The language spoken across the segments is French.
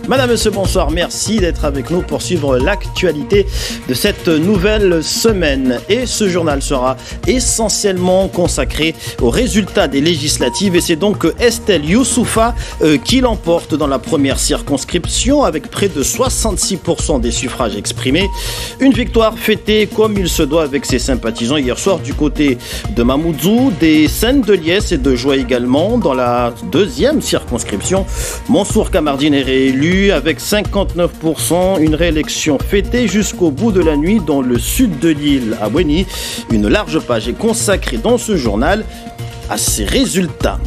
Madame, monsieur, bonsoir. Merci d'être avec nous pour suivre l'actualité de cette nouvelle semaine. Et ce journal sera essentiellement consacré aux résultats des législatives. Et c'est donc Estelle Youssoufa qui l'emporte dans la première circonscription avec près de 66% des suffrages exprimés. Une victoire fêtée comme il se doit avec ses sympathisants hier soir du côté de Mamoudzou, des scènes de liesse et de joie également. Dans la deuxième circonscription, Mansour Kamardine est réélu avec 59%, une réélection fêtée jusqu'au bout de la nuit dans le sud de l'île, à Bouéni. Une large page est consacrée dans ce journal à ces résultats.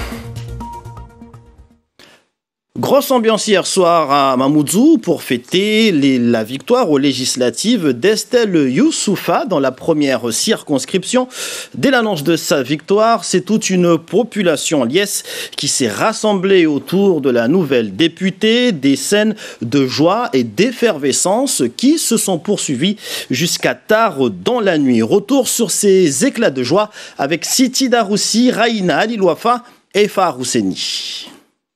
Grosse ambiance hier soir à Mamoudzou pour fêter la victoire aux législatives d'Estelle Youssoufa dans la première circonscription. Dès l'annonce de sa victoire, c'est toute une population liesse qui s'est rassemblée autour de la nouvelle députée. Des scènes de joie et d'effervescence qui se sont poursuivies jusqu'à tard dans la nuit. Retour sur ces éclats de joie avec Siti Daroussi, Raïna Alilouafa et Fahar Housseni.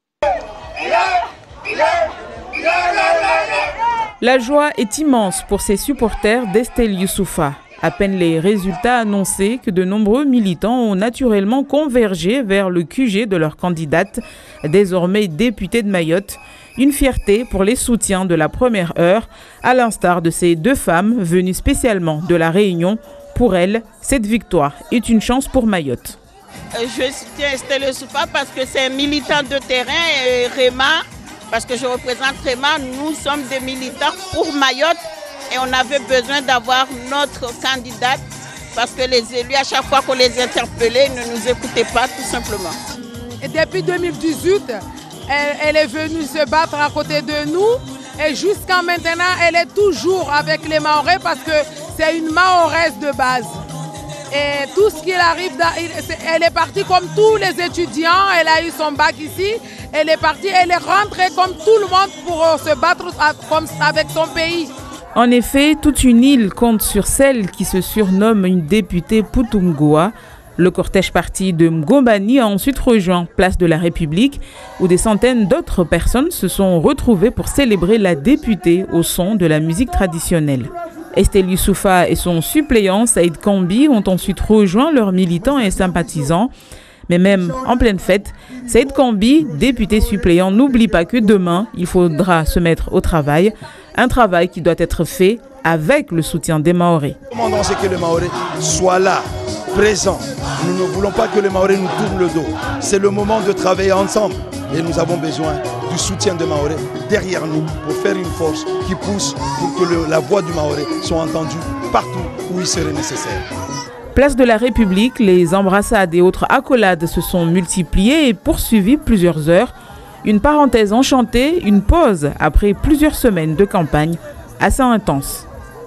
La joie est immense pour ces supporters d'Estelle Youssoufa. À peine les résultats annoncés que de nombreux militants ont naturellement convergé vers le QG de leur candidate, désormais députée de Mayotte. Une fierté pour les soutiens de la première heure, à l'instar de ces deux femmes venues spécialement de la Réunion. Pour elles, cette victoire est une chance pour Mayotte. Je soutiens Estelle Youssoufa parce que c'est un militant de terrain et REMA, parce que je représente REMA, nous sommes des militants pour Mayotte et on avait besoin d'avoir notre candidate parce que les élus, à chaque fois qu'on les interpellait, ne nous écoutaient pas tout simplement. Et depuis 2018, elle est venue se battre à côté de nous et jusqu'à maintenant, elle est toujours avec les Mahorais parce que c'est une Mahoraise de base. Et tout ce qui arrive, elle est partie comme tous les étudiants, elle a eu son bac ici, elle est partie, elle est rentrée comme tout le monde pour se battre avec son pays. En effet, toute une île compte sur celle qui se surnomme une députée Poutoumgoa. Le cortège parti de Mgombani a ensuite rejoint Place de la République, où des centaines d'autres personnes se sont retrouvées pour célébrer la députée au son de la musique traditionnelle. Estelle Youssoufa et son suppléant Saïd Kambi ont ensuite rejoint leurs militants et sympathisants. Mais même en pleine fête, Saïd Kambi, député suppléant, n'oublie pas que demain, il faudra se mettre au travail. Un travail qui doit être fait avec le soutien des Mahorais. Nous demandons que les Mahorais soient là, présents. Nous ne voulons pas que les Mahorais nous tournent le dos. C'est le moment de travailler ensemble. Et nous avons besoin du soutien des Mahorais derrière nous pour faire une force qui pousse pour que la voix du Mahorais soit entendue partout où il serait nécessaire. Place de la République, les embrassades et autres accolades se sont multipliées et poursuivies plusieurs heures. Une parenthèse enchantée, une pause après plusieurs semaines de campagne assez intense.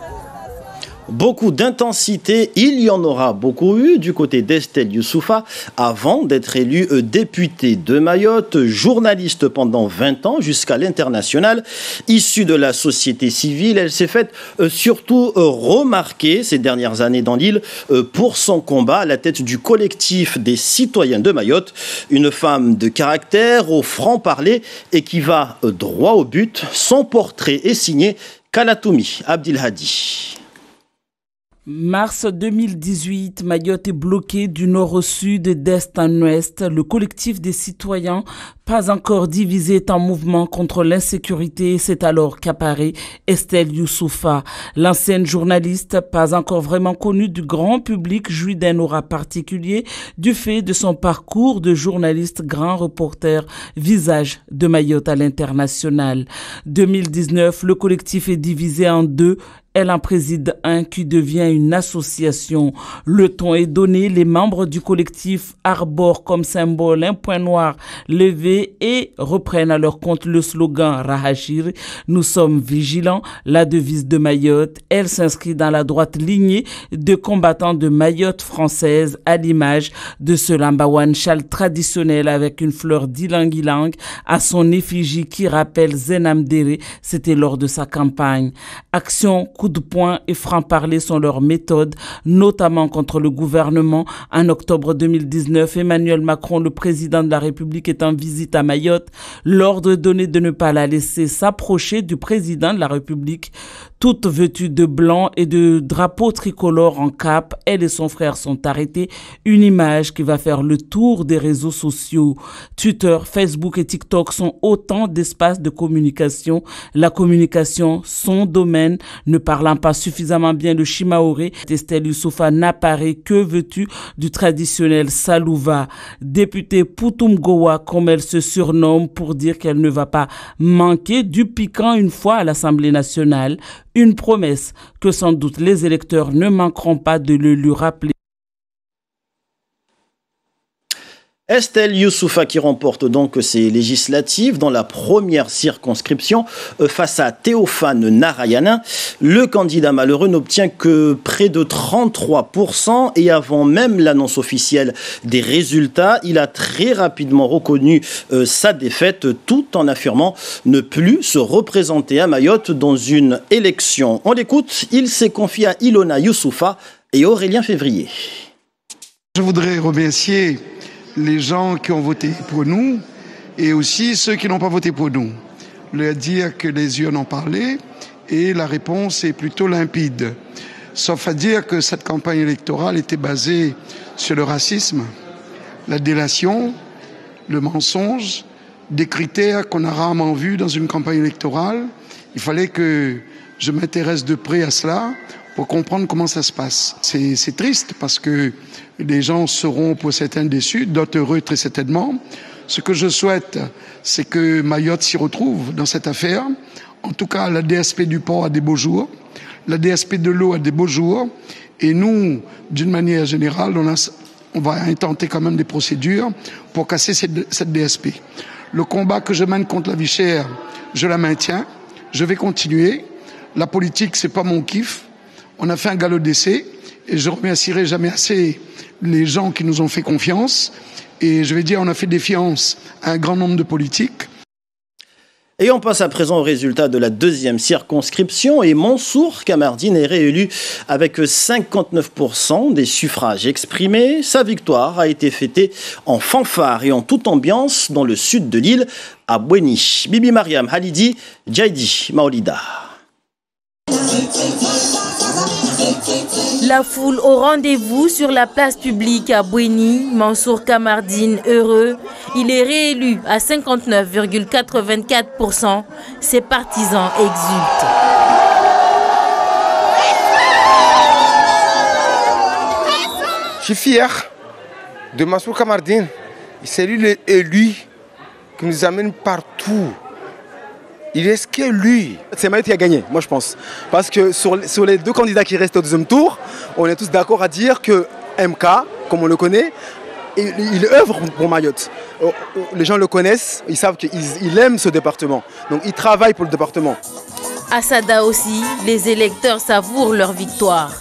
Beaucoup d'intensité, il y en aura beaucoup eu du côté d'Estelle Youssoufa avant d'être élue députée de Mayotte, journaliste pendant 20 ans jusqu'à l'international. Issue de la société civile, elle s'est faite surtout remarquer ces dernières années dans l'île pour son combat à la tête du collectif des citoyens de Mayotte. Une femme de caractère, au franc-parler et qui va droit au but. Son portrait est signé Kalatoumi Abdelhadi. Mars 2018, Mayotte est bloquée du nord au sud et d'est en ouest. Le collectif des citoyens, pas encore divisé, est en mouvement contre l'insécurité. C'est alors qu'apparaît Estelle Youssoufa. L'ancienne journaliste, pas encore vraiment connue du grand public, jouit d'un aura particulier du fait de son parcours de journaliste grand reporter, visage de Mayotte à l'international. 2019, le collectif est divisé en deux. Elle en préside un qui devient une association. Le ton est donné, les membres du collectif arborent comme symbole un point noir levé et reprennent à leur compte le slogan Rahachir. Nous sommes vigilants, la devise de Mayotte. Elle s'inscrit dans la droite lignée de combattants de Mayotte française à l'image de ce lambawan châle traditionnel avec une fleur d'ilang-ilang à son effigie qui rappelle Zenam Dere. C'était lors de sa campagne. Action coup de poing et franc-parler sont leurs méthodes, notamment contre le gouvernement. En octobre 2019, Emmanuel Macron, le président de la République, est en visite à Mayotte. L'ordre est donné de ne pas la laisser s'approcher du président de la République. Toute vêtue de blanc et de drapeau tricolore en cape, elle et son frère sont arrêtés. Une image qui va faire le tour des réseaux sociaux. Twitter, Facebook et TikTok sont autant d'espaces de communication. La communication, son domaine, ne parlant pas suffisamment bien le shimaoré, Estelle Youssoufa n'apparaît que vêtue du traditionnel salouva. Députée Putumgowa, comme elle se surnomme, pour dire qu'elle ne va pas manquer du piquant une fois à l'Assemblée nationale. Une promesse que sans doute les électeurs ne manqueront pas de le lui rappeler. Estelle Youssoufa qui remporte donc ses législatives dans la première circonscription face à Théophane Narayanin. Le candidat malheureux n'obtient que près de 33% et avant même l'annonce officielle des résultats, il a très rapidement reconnu sa défaite tout en affirmant ne plus se représenter à Mayotte dans une élection. On l'écoute, il s'est confié à Ilona Youssoufa et Aurélien Février. Je voudrais remercier les gens qui ont voté pour nous et aussi ceux qui n'ont pas voté pour nous. Leur dire que les yeux en ont parlé et la réponse est plutôt limpide. Sauf à dire que cette campagne électorale était basée sur le racisme, la délation, le mensonge, des critères qu'on a rarement vus dans une campagne électorale. Il fallait que je m'intéresse de près à cela pour comprendre comment ça se passe. C'est triste parce que les gens seront pour certains déçus, d'autres heureux très certainement. Ce que je souhaite, c'est que Mayotte s'y retrouve dans cette affaire. En tout cas, la DSP du port a des beaux jours, la DSP de l'eau a des beaux jours, et nous, d'une manière générale, on va intenter quand même des procédures pour casser cette DSP. Le combat que je mène contre la vie chère, je la maintiens, je vais continuer. La politique, c'est pas mon kiff. On a fait un galop d'essai et je remercierai jamais assez les gens qui nous ont fait confiance. Et je vais dire, on a fait défiance à un grand nombre de politiques. Et on passe à présent au résultat de la deuxième circonscription et Mansour Kamardine est réélu avec 59% des suffrages exprimés. Sa victoire a été fêtée en fanfare et en toute ambiance dans le sud de l'île, à Bouéni. Bibi Mariam Halidi, Djaidi Maolida. La foule au rendez-vous sur la place publique à Bouéni, Mansour Kamardine heureux. Il est réélu à 59,84%. Ses partisans exultent. Je suis fier de Mansour Kamardine. C'est lui l'élu qui nous amène partout. Il est ce que lui. C'est Mayotte qui a gagné, moi je pense. Parce que sur les deux candidats qui restent au deuxième tour, on est tous d'accord à dire que MK, comme on le connaît, il œuvre pour Mayotte. Les gens le connaissent, ils savent qu'il aime ce département. Donc il travaille pour le département. À Sada aussi, les électeurs savourent leur victoire.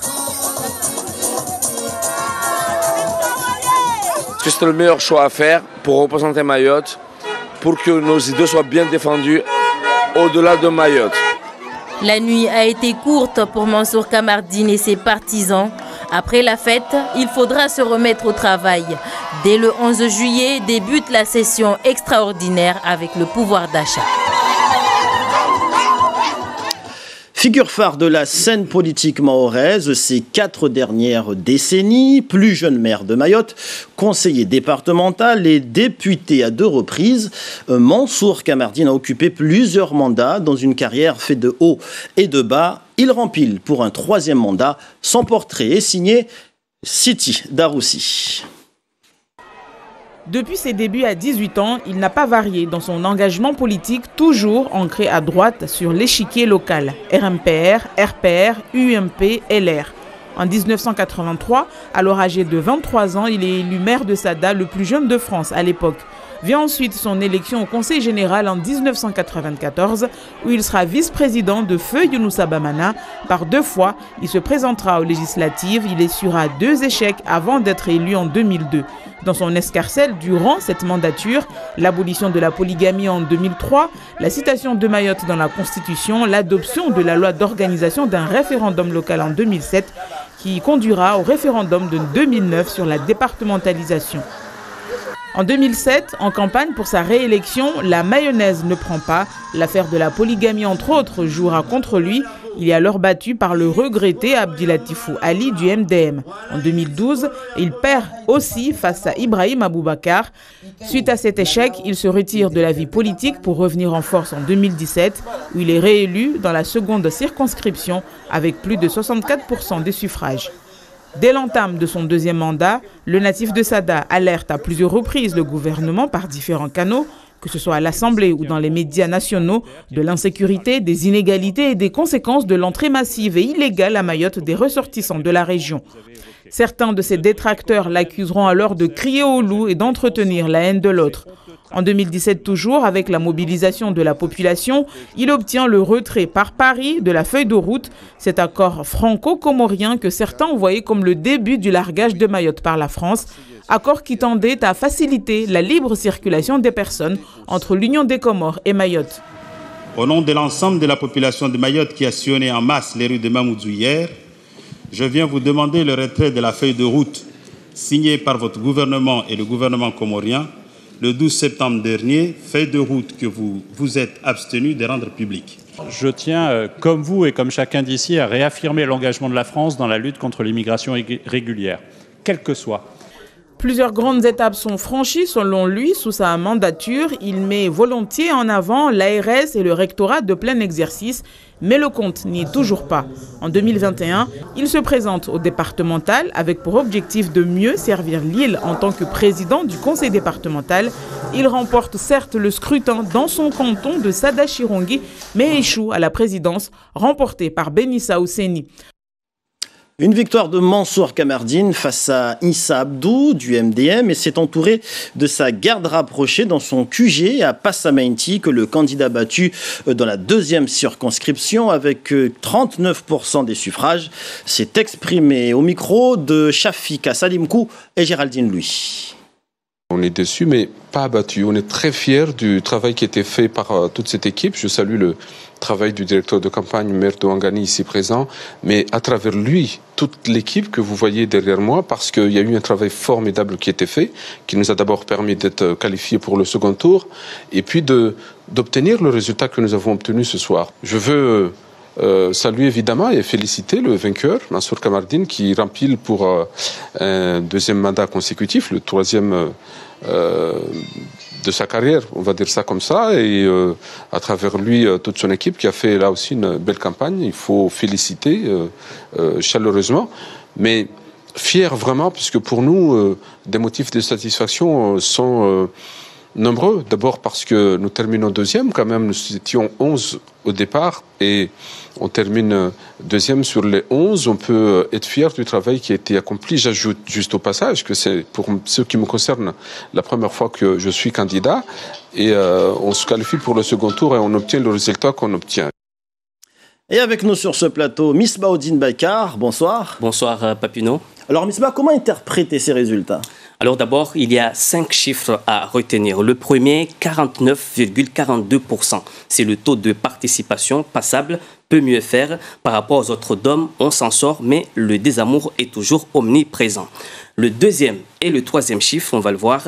C'est le meilleur choix à faire pour représenter Mayotte, pour que nos idées soient bien défendues au-delà de Mayotte. La nuit a été courte pour Mansour Kamardine et ses partisans. Après la fête, il faudra se remettre au travail. Dès le 11 juillet, débute la session extraordinaire avec le pouvoir d'achat. Figure phare de la scène politique mahoraise ces 4 dernières décennies, plus jeune maire de Mayotte, conseiller départemental et député à 2 reprises, Mansour Kamardine a occupé plusieurs mandats dans une carrière faite de haut et de bas. Il rempile pour un 3e mandat. Son portrait est signé Siti Daroussi. Depuis ses débuts à 18 ans, il n'a pas varié dans son engagement politique, toujours ancré à droite sur l'échiquier local. RMPR, RPR, UMP, LR. En 1983, alors âgé de 23 ans, il est élu maire de Sada, le plus jeune de France à l'époque. Vient ensuite son élection au Conseil général en 1994, où il sera vice-président de Feu Younoussa Bamana. Par 2 fois, il se présentera aux législatives. Il essuiera 2 échecs avant d'être élu en 2002. Dans son escarcelle, durant cette mandature, l'abolition de la polygamie en 2003, la citation de Mayotte dans la Constitution, l'adoption de la loi d'organisation d'un référendum local en 2007 qui conduira au référendum de 2009 sur la départementalisation. En 2007, en campagne pour sa réélection, la mayonnaise ne prend pas. L'affaire de la polygamie, entre autres, jouera contre lui. Il est alors battu par le regretté Abdilatifou Ali du MDM. En 2012, il perd aussi face à Ibrahim Aboubakar. Suite à cet échec, il se retire de la vie politique pour revenir en force en 2017, où il est réélu dans la seconde circonscription avec plus de 64% des suffrages. Dès l'entame de son 2e mandat, le natif de Sada alerte à plusieurs reprises le gouvernement par différents canaux, que ce soit à l'Assemblée ou dans les médias nationaux, de l'insécurité, des inégalités et des conséquences de l'entrée massive et illégale à Mayotte des ressortissants de la région. Certains de ses détracteurs l'accuseront alors de crier au loup et d'entretenir la haine de l'autre. En 2017 toujours, avec la mobilisation de la population, il obtient le retrait par Paris de la feuille de route, cet accord franco-comorien que certains voyaient comme le début du largage de Mayotte par la France, accord qui tendait à faciliter la libre circulation des personnes entre l'Union des Comores et Mayotte. Au nom de l'ensemble de la population de Mayotte qui a sillonné en masse les rues de Mamoudzou hier, je viens vous demander le retrait de la feuille de route signée par votre gouvernement et le gouvernement comorien le 12 septembre dernier, feuille de route que vous vous êtes abstenu de rendre publique. Je tiens, comme vous et comme chacun d'ici, à réaffirmer l'engagement de la France dans la lutte contre l'immigration régulière, quelle que soit. Plusieurs grandes étapes sont franchies selon lui sous sa mandature. Il met volontiers en avant l'ARS et le rectorat de plein exercice, mais le compte n'y est toujours pas. En 2021, il se présente au départemental avec pour objectif de mieux servir l'île en tant que président du conseil départemental. Il remporte certes le scrutin dans son canton de Sada-Chirongi, mais échoue à la présidence remportée par Benissa Ousseni. Une victoire de Mansour Kamardine face à Issa Abdou du MDM et s'est entouré de sa garde rapprochée dans son QG à Passamainti que le candidat battu dans la 2e circonscription avec 39% des suffrages s'est exprimé au micro de Shafika Salimkou et Géraldine Louis. On est déçus, mais pas abattus. On est très fiers du travail qui a été fait par toute cette équipe. Je salue le travail du directeur de campagne, maire de Ouangani, ici présent, mais à travers lui, toute l'équipe que vous voyez derrière moi, parce qu'il y a eu un travail formidable qui a été fait, qui nous a d'abord permis d'être qualifiés pour le second tour, et puis d'obtenir le résultat que nous avons obtenu ce soir. Je veux saluer évidemment et féliciter le vainqueur, Mansour Kamardine, qui rempile pour un 2e mandat consécutif, le 3e de sa carrière, on va dire ça comme ça, et à travers lui, toute son équipe qui a fait là aussi une belle campagne. Il faut féliciter chaleureusement, mais fier vraiment, puisque pour nous, des motifs de satisfaction sont nombreux. D'abord parce que nous terminons 2e, quand même, nous étions 11 au départ et on termine 2e sur les 11. On peut être fier du travail qui a été accompli. J'ajoute juste au passage que c'est, pour ce qui me concerne, la première fois que je suis candidat et on se qualifie pour le second tour et on obtient le résultat qu'on obtient. Et avec nous sur ce plateau, Misbah Oudine Baïkar, bonsoir. Bonsoir Papineau. Alors Misbah, comment interpréter ces résultats ? Alors d'abord, il y a 5 chiffres à retenir. Le premier, 49,42%. C'est le taux de participation passable, peut mieux faire. Par rapport aux autres DOM, on s'en sort, mais le désamour est toujours omniprésent. Le deuxième et le troisième chiffre, on va le voir,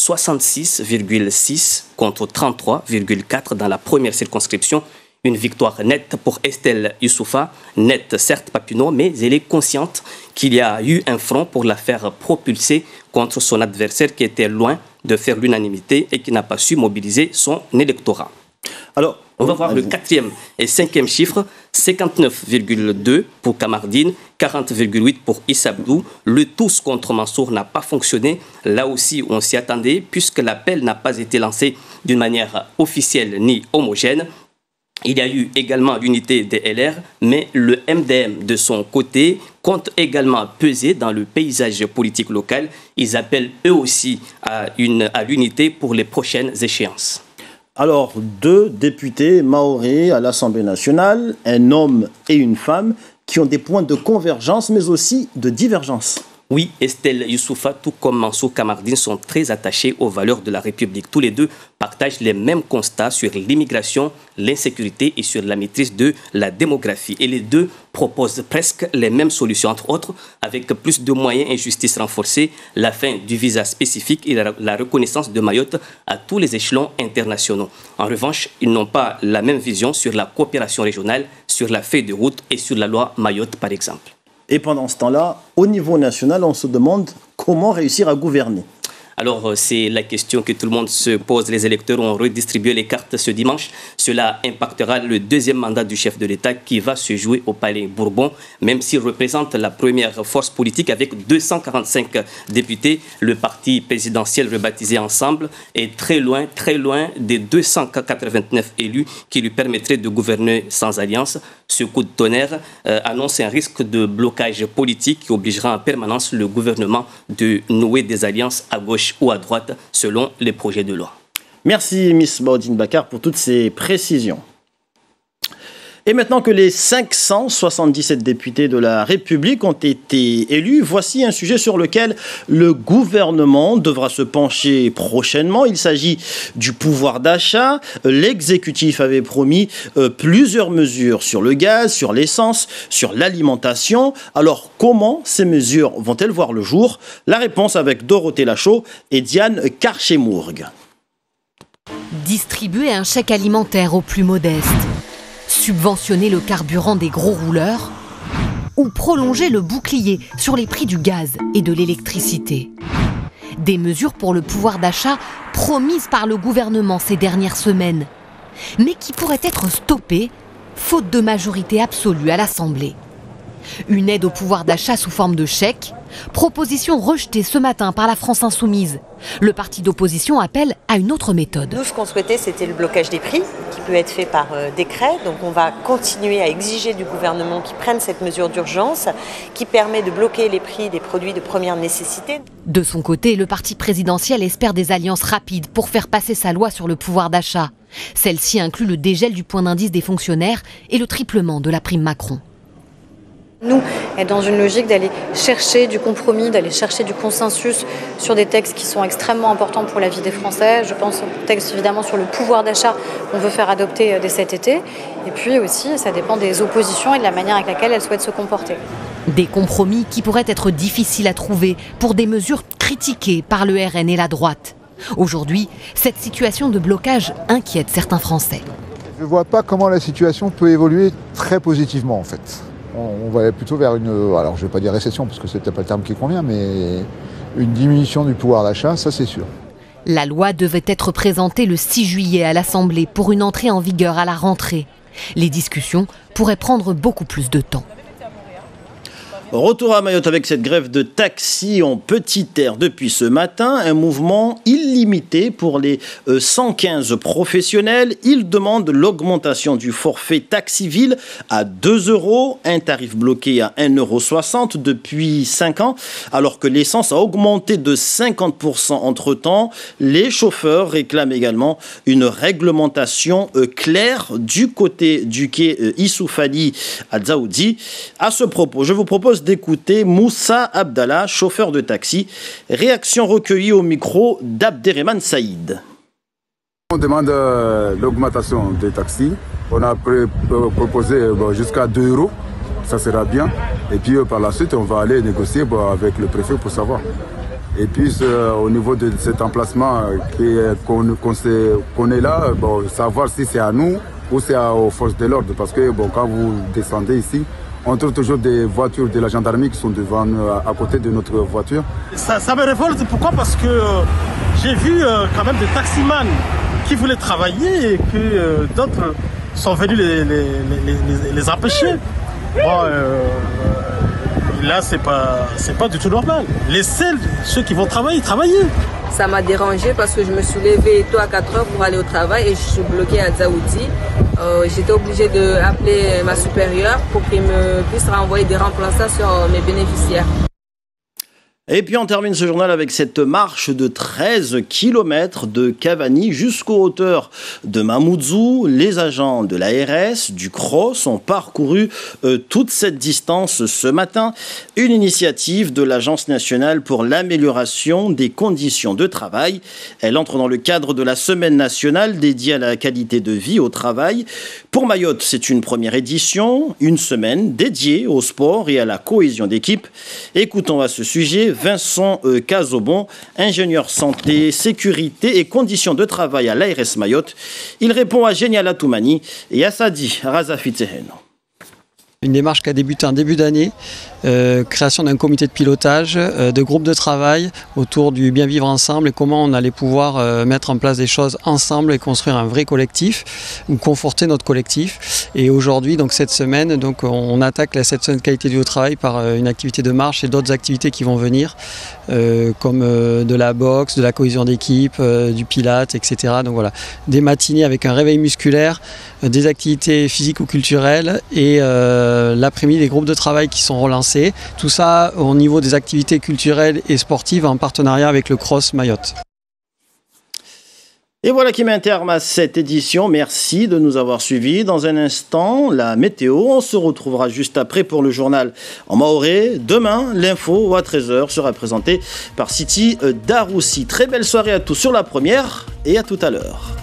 66,6 contre 33,4 dans la première circonscription. Une victoire nette pour Estelle Youssoufa, nette certes Papineau, mais elle est consciente qu'il y a eu un front pour la faire propulser contre son adversaire qui était loin de faire l'unanimité et qui n'a pas su mobiliser son électorat. Alors, on va voir le 4e et 5e chiffre, 59,2 pour Kamardine, 40,8 pour Issa Abdou. Le tous contre Mansour n'a pas fonctionné. Là aussi, on s'y attendait puisque l'appel n'a pas été lancé d'une manière officielle ni homogène. Il y a eu également l'unité des LR, mais le MDM, de son côté, compte également peser dans le paysage politique local. Ils appellent eux aussi à l'unité pour les prochaines échéances. Alors, 2 députés mahorais à l'Assemblée nationale, un homme et une femme, qui ont des points de convergence, mais aussi de divergence. Oui, Estelle Youssoufa, tout comme Mansour Kamardine, sont très attachés aux valeurs de la République. Tous les deux partagent les mêmes constats sur l'immigration, l'insécurité et sur la maîtrise de la démographie. Et les deux proposent presque les mêmes solutions, entre autres, avec plus de moyens et justice renforcée, la fin du visa spécifique et la reconnaissance de Mayotte à tous les échelons internationaux. En revanche, ils n'ont pas la même vision sur la coopération régionale, sur la feuille de route et sur la loi Mayotte, par exemple. Et pendant ce temps-là, au niveau national, on se demande comment réussir à gouverner. Alors, c'est la question que tout le monde se pose. Les électeurs ont redistribué les cartes ce dimanche. Cela impactera le 2e mandat du chef de l'État qui va se jouer au Palais Bourbon. Même s'il représente la première force politique avec 245 députés, le parti présidentiel rebaptisé Ensemble est très loin des 289 élus qui lui permettraient de gouverner sans alliance. Ce coup de tonnerre annonce un risque de blocage politique qui obligera en permanence le gouvernement de nouer des alliances à gauche ou à droite selon les projets de loi. Merci Miss Baudine Bakar pour toutes ces précisions. Et maintenant que les 577 députés de la République ont été élus, voici un sujet sur lequel le gouvernement devra se pencher prochainement. Il s'agit du pouvoir d'achat. L'exécutif avait promis plusieurs mesures sur le gaz, sur l'essence, sur l'alimentation. Alors comment ces mesures vont-elles voir le jour? La réponse avec Dorothée Lachaud et Diane Karchemourg. Distribuer un chèque alimentaire aux plus modestes, subventionner le carburant des gros rouleurs ou prolonger le bouclier sur les prix du gaz et de l'électricité. Des mesures pour le pouvoir d'achat promises par le gouvernement ces dernières semaines, mais qui pourraient être stoppées faute de majorité absolue à l'Assemblée. Une aide au pouvoir d'achat sous forme de chèque, proposition rejetée ce matin par la France Insoumise. Le parti d'opposition appelle à une autre méthode. Nous, ce qu'on souhaitait, c'était le blocage des prix, qui peut être fait par décret. Donc on va continuer à exiger du gouvernement qu'il prenne cette mesure d'urgence, qui permet de bloquer les prix des produits de première nécessité. De son côté, le parti présidentiel espère des alliances rapides pour faire passer sa loi sur le pouvoir d'achat. Celle-ci inclut le dégel du point d'indice des fonctionnaires et le triplement de la prime Macron. Nous, être dans une logique d'aller chercher du compromis, d'aller chercher du consensus sur des textes qui sont extrêmement importants pour la vie des Français. Je pense au texte évidemment sur le pouvoir d'achat qu'on veut faire adopter dès cet été. Et puis aussi, ça dépend des oppositions et de la manière avec laquelle elles souhaitent se comporter. Des compromis qui pourraient être difficiles à trouver pour des mesures critiquées par le RN et la droite. Aujourd'hui, cette situation de blocage inquiète certains Français. Je ne vois pas comment la situation peut évoluer très positivement en fait. On va aller plutôt vers une, alors je ne vais pas dire récession parce que c'est peut-être pas le terme qui convient, mais une diminution du pouvoir d'achat, ça c'est sûr. La loi devait être présentée le 6 juillet à l'Assemblée pour une entrée en vigueur à la rentrée. Les discussions pourraient prendre beaucoup plus de temps. Retour à Mayotte avec cette grève de taxi en petit air depuis ce matin, un mouvement illimité pour les 115 professionnels. Ils demandent l'augmentation du forfait taxi-ville à 2 €, un tarif bloqué à 1,60 € depuis 5 ans, alors que l'essence a augmenté de 50% entre-temps. Les chauffeurs réclament également une réglementation claire du côté du quai Issoufali à Dzaoudi. À ce propos, je vous propose d'écouter Moussa Abdallah, chauffeur de taxi. Réaction recueillie au micro d'Abderrahmane Saïd. On demande l'augmentation des taxis. On a proposé jusqu'à 2 €. Ça sera bien. Et puis par la suite, on va aller négocier avec le préfet pour savoir. Et puis au niveau de cet emplacement qu'on est là, savoir si c'est à nous ou c'est aux forces de l'ordre. Parce que quand vous descendez ici, on trouve toujours des voitures de la gendarmerie qui sont devant à côté de notre voiture. Ça me révolte. Pourquoi? Parce que j'ai vu quand même des taximans qui voulaient travailler et que d'autres sont venus les empêcher. Bon, là, c'est pas du tout normal. Laissez ceux qui vont travailler. Ça m'a dérangé parce que je me suis levée tôt à 4 heures pour aller au travail et je suis bloquée à Dzaoudi. J'étais obligée d'appeler ma supérieure pour qu'il me puisse renvoyer des remplaçants sur mes bénéficiaires. Et puis on termine ce journal avec cette marche de 13 km de Cavani jusqu'aux hauteurs de Mamoudzou. Les agents de l'ARS, du CROSS ont parcouru toute cette distance ce matin. Une initiative de l'Agence nationale pour l'amélioration des conditions de travail. Elle entre dans le cadre de la semaine nationale dédiée à la qualité de vie au travail. Pour Mayotte, c'est une première édition, une semaine dédiée au sport et à la cohésion d'équipe. Écoutons à ce sujet Vincent Cazobon, ingénieur santé, sécurité et conditions de travail à l'ARS Mayotte. Il répond à Génial Toumani et à Sadi Razafiteheno. Une démarche qui a débuté en début d'année, création d'un comité de pilotage, de groupes de travail autour du bien vivre ensemble et comment on allait pouvoir mettre en place des choses ensemble et construire un vrai collectif ou conforter notre collectif. Et aujourd'hui, donc cette semaine, donc on attaque cette semaine de qualité du au travail par une activité de marche et d'autres activités qui vont venir, comme de la boxe, de la cohésion d'équipe, du pilate, etc. Donc voilà, des matinées avec un réveil musculaire, des activités physico-culturelles et l'après-midi, des groupes de travail qui sont relancés. Tout ça au niveau des activités culturelles et sportives en partenariat avec le CROSS Mayotte. Et voilà qui met un terme à cette édition. Merci de nous avoir suivis. Dans un instant, la météo. On se retrouvera juste après pour le journal en maoré. Demain, l'info à 13h sera présentée par Siti Daroussi. Très belle soirée à tous sur la première et à tout à l'heure.